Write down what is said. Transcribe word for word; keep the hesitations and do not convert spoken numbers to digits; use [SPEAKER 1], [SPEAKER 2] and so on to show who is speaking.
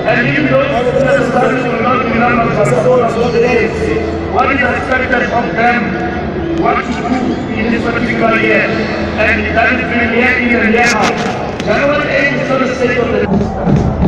[SPEAKER 1] And even those who have started to not be members of the A N C, what is expected of them, what to do in this particular year, and that is really year in and year out. January eighth is not a state of the